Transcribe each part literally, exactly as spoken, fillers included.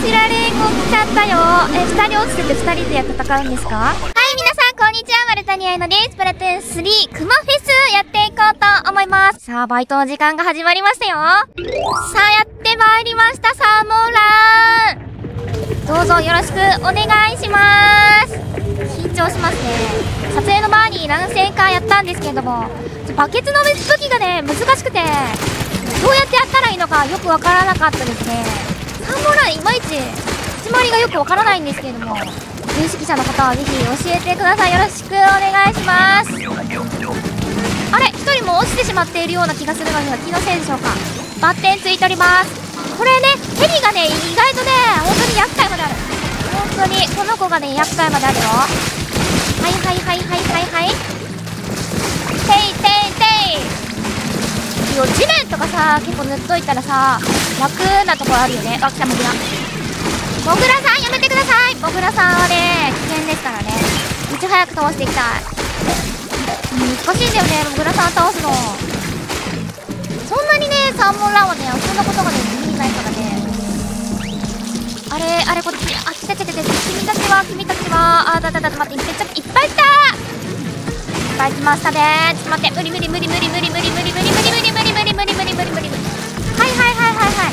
シラレンゴ来ちゃったよ。え、ふたり落ちててふたりで戦うんですか？はい、皆さんこんにちは、マルタニアイノです。スプラトゥーンスリークマフェスやっていこうと思います。さあ、バイトの時間が始まりましたよ。さあ、やってまいりました、サーモンラン。どうぞよろしくお願いします。緊張しますね。撮影の前に何戦かやったんですけれども、バケツの武器がね、難しくて、どうやってやったらいいのかよくわからなかったですね。サーモンランいまいち始まりがよくわからないんですけれども、有識者の方はぜひ教えてください。よろしくお願いします。あれ、ひとりも落ちてしまっているような気がするのには気のせいでしょうか。バッテンついております。これね、ヘリがね、意外とね、本当に厄介まである。本当にこの子がね、厄介まであるよ。はいはいはいはいはいはい。ていていてい。よ、地面とかさ、結構塗っといたらさ、楽なところあるよね。あ、来たモグラ。モグラさんやめてください。モグラさんはね、危険ですからね。いち早く倒していきたい。難しいんだよね、モグラさん倒すの。そんなにね、サーモンランはね、そんなことがね、できないからね。あれ、あれ、こっち、あ、来た来た来た、君たちは、君たちは、あ、だだだだ、待って、いっぱい来たいっぱい来ましたね。ちょっと待って、無理無理無理無理無理無理無理無理無理無理無理無理無理無理無理無理無理。はいはいはいはいはい。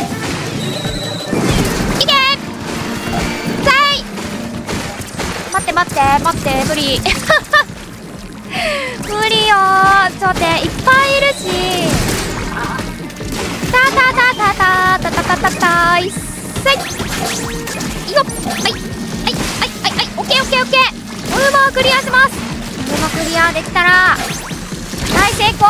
いけー。さい。待って待って待って、無理。無理よー。ちょっと待って、いっぱいいるし。たたたたたたたたたたいっさい。いいよ。はいはいはいはいはい。オッケーオッケーオッケー。ムーバークリアします。ムーバークリアできたら大成功。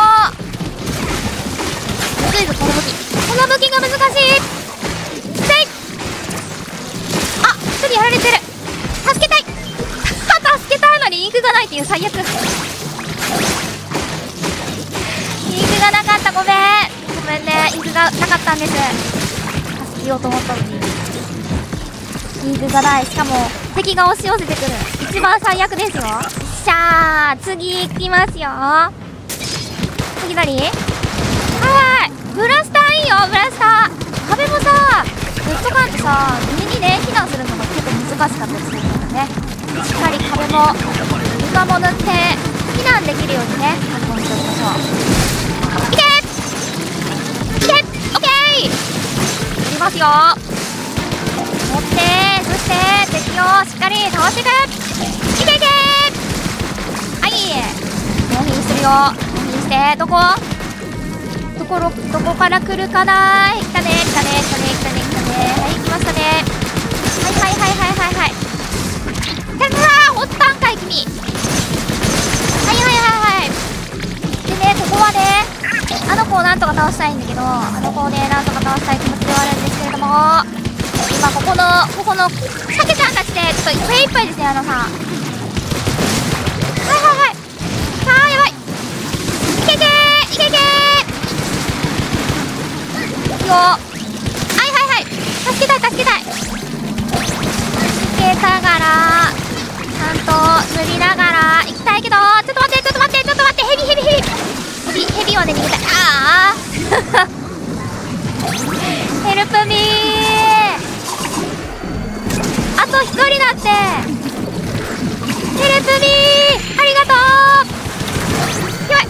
むずいぞこの武器。この武器が難しい。せい。あ、一人やられてる。助けたい。助けたいのにインクがないっていう最悪。インクがなかった。ごめんごめんね、インクがなかったんです。助けようと思ったのにインクがない。しかも敵が押し寄せてくる。一番最悪ですよ。しゃー、次行きますよ。次何？はいはい、ブラスターいいよ。ブラスター壁もさ、レッドカーってさ、上にね、避難するのが結構難しかったりするからね。しっかり壁も床も塗って避難できるようにね、確保しておきましょう。いけいけ、オッケー。いきますよ。持って、そして敵をしっかり倒していく。いけいけ。はい、納品するよ。納品して、どこどころどこから来るかな。来たね来たね来たね来たね来たね。はい、来ましたね。はいはいはいはいはいはい。てるー、おったんかい君。はいはいはいはい。でね、ここはね、あの子をなんとか倒したいんだけど、あの子をね、なんとか倒したい気持ちではあるんですけれども、今ここのここのサケちゃんたちでちょっといっぱいいっぱいですね。あのさ、はいはいはい。さあ、やばい。いけいけーいけいけー。いいよ。はいはいはい。助けたい助けたい。助けたがらちゃんと塗りながら行きたいけど、ちょっと待ってちょっと待ってちょっと待って、ヘビヘビヘビヘビヘビまで逃げたい。ああヘルプミー。あと一人だって。ヘルプミー、ありがとう。やばい。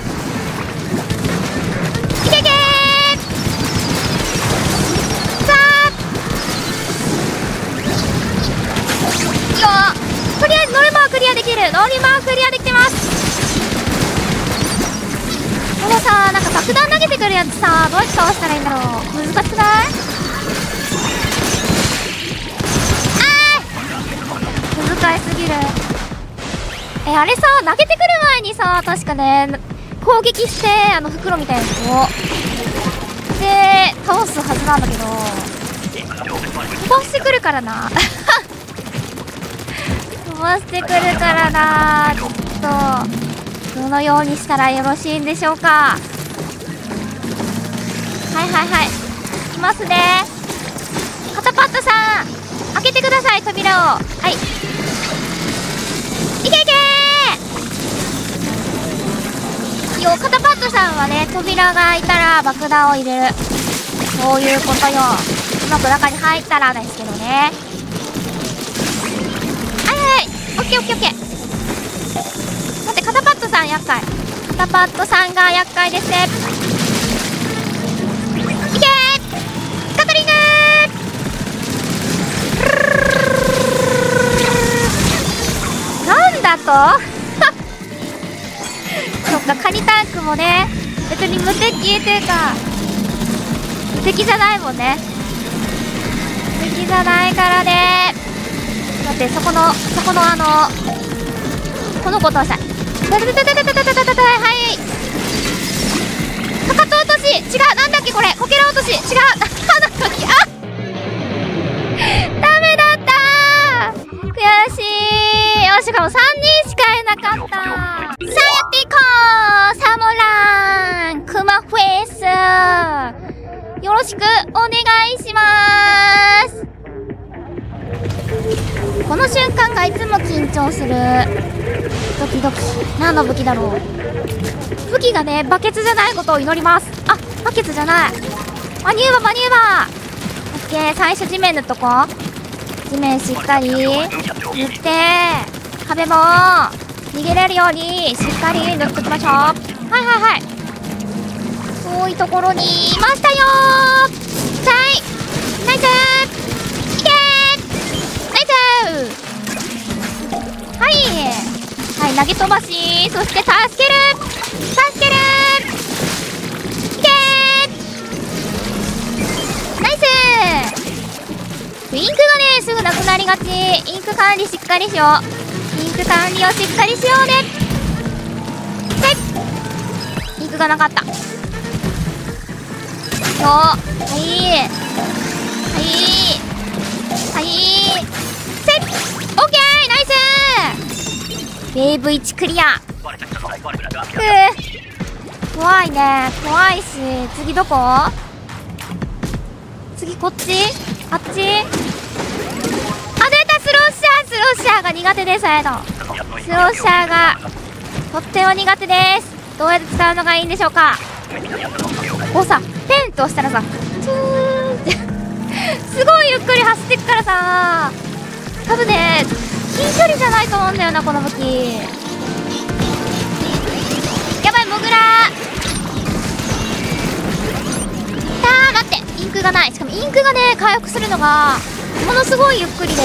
いけいけー。さあよー、とりあえずノルマはクリアできる。ノルマはクリアできてます。このさ、なんか爆弾投げてくるやつさ、どうやって倒したらいいんだろう。難しくない？難しすぎる。え、あれさ、投げてくる前にさ、確かね、攻撃して、あの袋みたいなやつをで倒すはずなんだけど、飛ばしてくるからな飛ばしてくるからな。ちょっとどのようにしたらよろしいんでしょうか。はいはいはい、いますね。カタパットさん開けてください、扉を。はい、いけいけーよ。カタパットさんはね、扉が開いたら爆弾を入れる、そういうことよ。うまく中に入ったらですけどね。 ケーオッケーオッケー。待って、肩パッドさん厄介。肩パッドさんが厄介ですね。いけーガトリングーなんだとそっか、カニタンクもね、別に無敵っていうか、敵じゃないもんね。敵じゃないからね。待って、そこの、そこのあの、この子倒したい。たたたたたたたたたたた、はい。かかと落とし、違う、なんだっけこれ、こけら落とし、違う、花の木、あダメだったー悔しい。よし、しかもさんにんしかいなかった。さあ、やっていこうサモランクマフェイスよろしくお願いしまーす。この瞬間がいつも緊張する。ドキドキ。何の武器だろう。武器がね、バケツじゃないことを祈ります。あ、バケツじゃない。マニューバーマニューバー。オッケー、最初地面塗っとこう。地面しっかり塗って、壁も逃げれるようにしっかり塗っときましょう。はいはいはい。遠いところにいましたよー。さいナイスーいけーナイスーはいはい、投げ飛ばし、そして助ける助けるいけーナイスー。インクがね、すぐなくなりがち。インク管理しっかりしよう。インク管理をしっかりしようね。インクがなかった。そうはいはいはいセッオッケーナイスウェーブいちクリア。くー怖いね。怖いし、次どこ？次こっち？あっち？あ、出たスローシャー。スローシャーが苦手です。あのスローシャーがとっても苦手です。どうやって使うのがいいんでしょうか。こうさ、ペンと押したらさ、チューンってすごいゆっくり走ってくからさ、多分ね、近距離じゃないと思うんだよな、この武器。やばい、モグラー。あー、待って、インクがない。しかもインクがね、回復するのがものすごいゆっくりで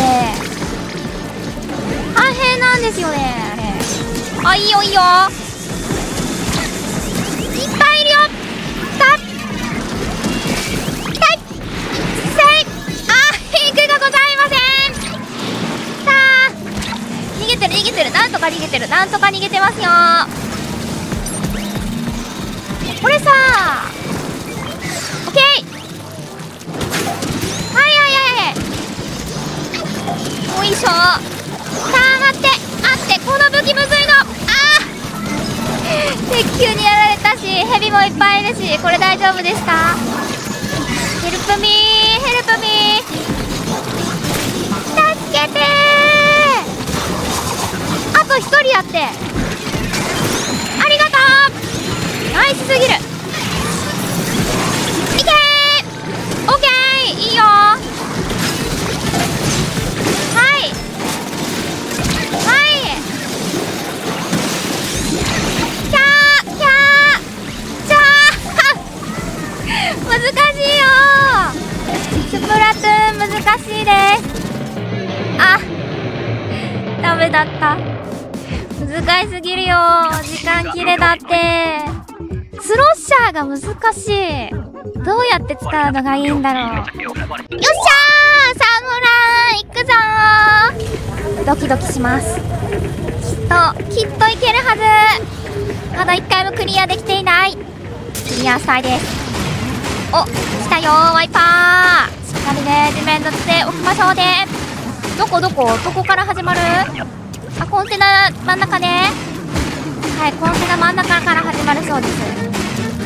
大変なんですよね、あれ。あ、いいよいいよ、いっぱいいるよ。たっ逃げてる、なんとか逃げてる、なんとか逃げてますよ。これさオッケー。はいはいはいはい。おいしょ。さあ待って待って、この武器むずいの。あー鉄球にやられたし、ヘビもいっぱいいるし、これ大丈夫ですか。ヘルプミーヘルプミー助けてー。あとひとりやって、ありがとう。ナイスすぎる。いけーオッケーいいよ。はいはいキャーキャーキャー難しいよ。スプラトゥーン難しいです。あ、ダメだった。難しすぎるよ。時間切れだって。スロッシャーが難しい。どうやって使うのがいいんだろう。よっしゃーサムライ行くぞー。ドキドキします。きっときっといけるはず。まだいっかいもクリアできていない。クリアしたいです。お、来たよーワイパー。しっかりね、地面塗っておきましょうね。どこどこどこから始まる？あ、コンテナ真ん中ね。はい、コンテナ真ん中から始まるそうです。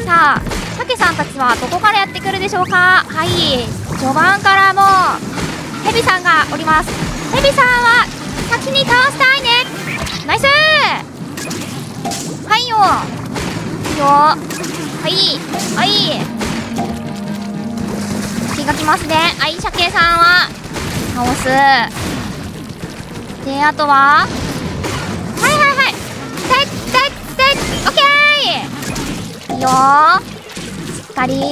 さあ、タケさんたちはどこからやってくるでしょうか。はい、序盤からもうヘビさんがおります。ヘビさんは先に倒したいね。ナイスー。はいよいいよ。はいはい気がきますね。はい、シャケさんは倒す。で、あとはよー。しっかり。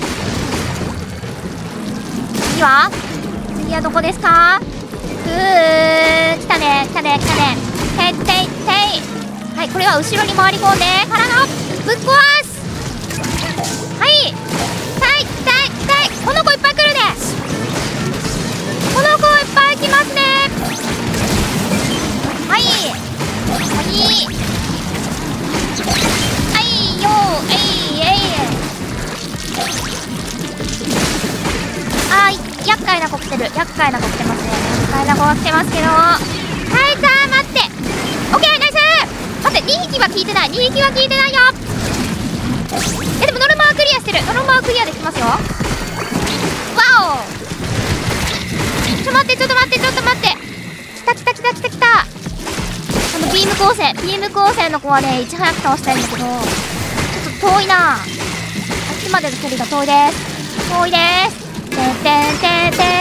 次は次はどこですか？ふー、来たね、来たね、来たね。てっていてい。はい、これは後ろに回り込んでからのぶっ壊す。はい、痛い痛い痛い。この子いっぱい来るね。この子いっぱい来ますね。はいはいはいよー、えいえい。あー、厄介な子来てる。厄介な子来てますね。厄介な子が来てますけど、はい、さあ待って。オッケー、ナイス。待って、にひきは効いてない。にひきは効いてないよ。え、でもノルマはクリアしてる。ノルマはクリアできますよ。わお。ちょっと待って、ちょっと待って、ちょっと待って。来た来た来た来た来た。あのビーム光線、ビーム光線の子はね、いち早く倒したいんだけど、ちょっと遠いな。あっちまでの距離が遠いです。遠いです。てんてんてんてんてんてんてんてん。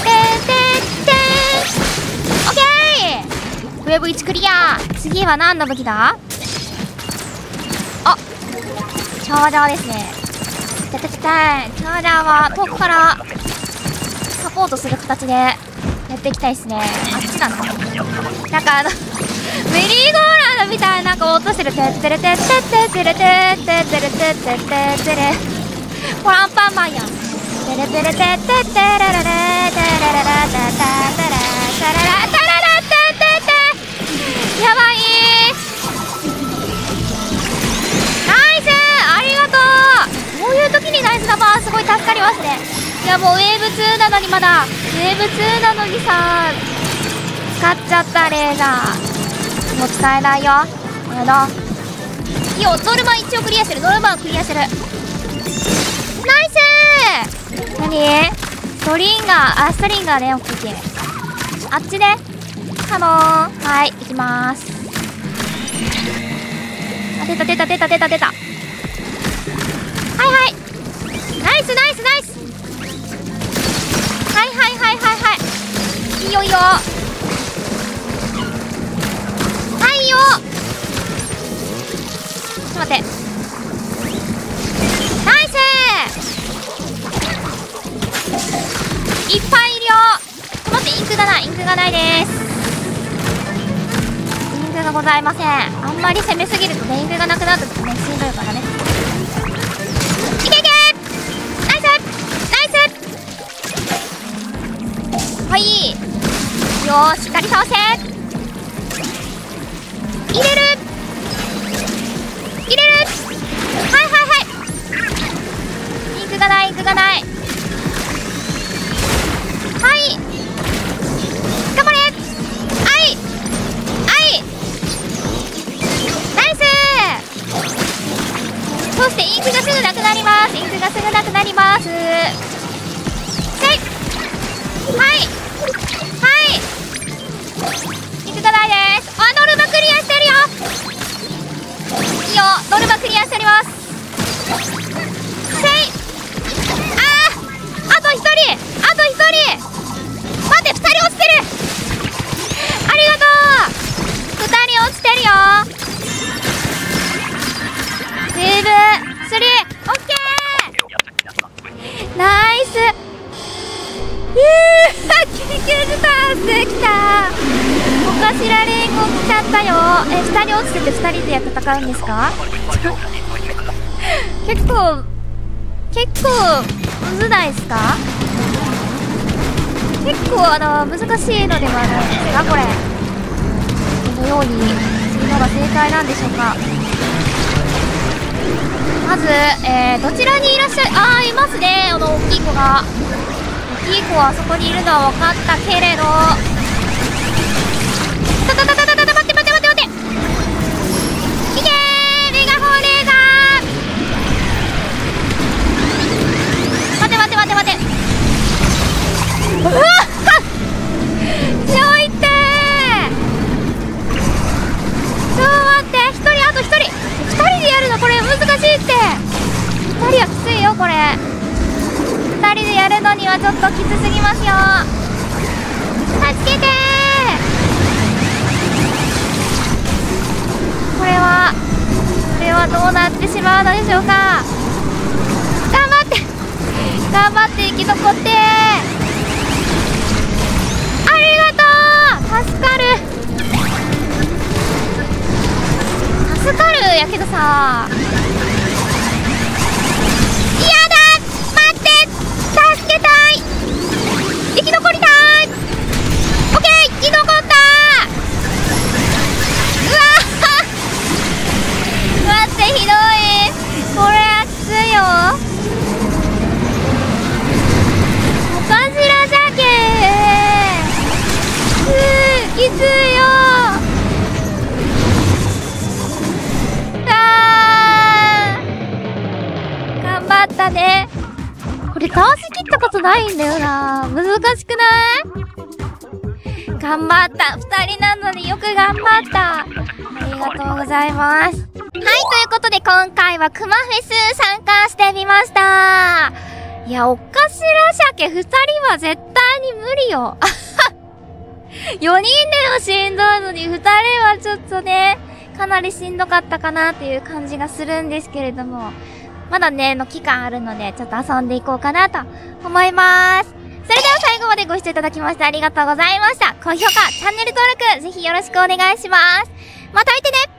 オッケー。ウェブいちクリア。次は何の武器だ？あ、チャージャーですね。てててて。チャージャーは遠くからサポートする形でやっていきたいですね。あっちだな。なんかあのメリーゴーランドみたいななんか音してる。てってれてってってってれてってってれてってってってれ。これアンパンマンやん。てれてれてってってれれれてれれれてれれてれれれやばいー。ナイス、ありがとう。こういう時にナイスなバーすごい助かりますね。いやもうウェーブツーなのに、まだウェーブツーなのにさ、使っちゃったレーザー。もう使えないよ。やだ。いいよ、ノルマ一応クリアしてる。ノルマをクリアしてる。ナイスー。何？ストリンガー、あ、ストリンガーね。オッケーオッケー。あっちね。カモン。はい、行きまーす。あ、出た出た出た出た出た。はいはい。ナイスナイスナイス。はいはいはいはいはい。いいよいいよ。はいよ。ちょっと待って。ナイスー。いっぱいいるよ。ちょっと待って、インクがない、インクがないです。インクがございません。あんまり攻めすぎるとね、インクがなくなるとね、しんどいからね。いけいけ。ナイスナイス。はい、よー、しっかり倒せ。入れる入れる。はいはいはい。インクがない、インクがない。はい、頑張れ。はいはいナイス。そしてインクがすぐなくなります。インクがすぐなくなります。はいはいはい。インクがないです。あ、ノルマクリアしてるよ。いいよ、ノルマクリアしております。せい。あー、あとひとり、あとひとり。待って、ふたり落ちてる。ありがとう。ふたり落ちてるよ。ウェーブスリー、オッケー。ナイス。うー、緊急事態発生きた。おかしられんご来ちゃったよ。え、下に落ちててふたりで戦うんですか？結構結構むずないですか？結構あの難しいのではないですかこれ。このようにするのが正解なんでしょうか。まず、えー、どちらにいらっしゃい、あー、いますね。あの大きい子が、大きい子はそこにいるのは分かったけれど、たたたたたたた、待って待って待って待って、いけー、メガホーレーザー。待って待って待って待って、うわっちょいってー。ちょっと待って、ひとり、あとひとり、ふたりでやるのこれ難しいって。ふたりはきついよこれ。ふたりでやるのにはちょっときつすぎますよ。助けてー。これはこれはどうなってしままうのでしょうか。頑張って頑張って生き残って、ありがとう、助かる助かるやけどさ、嫌だ、待って、助けたい、生き残りたい。オッケー、生き残った。うわ待って、ひどい、これはきついよ。おかしらじゃけー、きついよ。あー、頑張ったね。これ倒しきったことないんだよな。難しくない？頑張った。二人なのによく頑張った。ありがとうございます。はい、ということで今回はクマフェス参加してみました。いや、おかしら鮭二人は絶対に無理よ。よにんでもしんどいのに二人はちょっとね、かなりしんどかったかなっていう感じがするんですけれども、まだね、の期間あるので、ちょっと遊んでいこうかなと思います。それでは最後までご視聴いただきましてありがとうございました。高評価、チャンネル登録、ぜひよろしくお願いします。また見てね。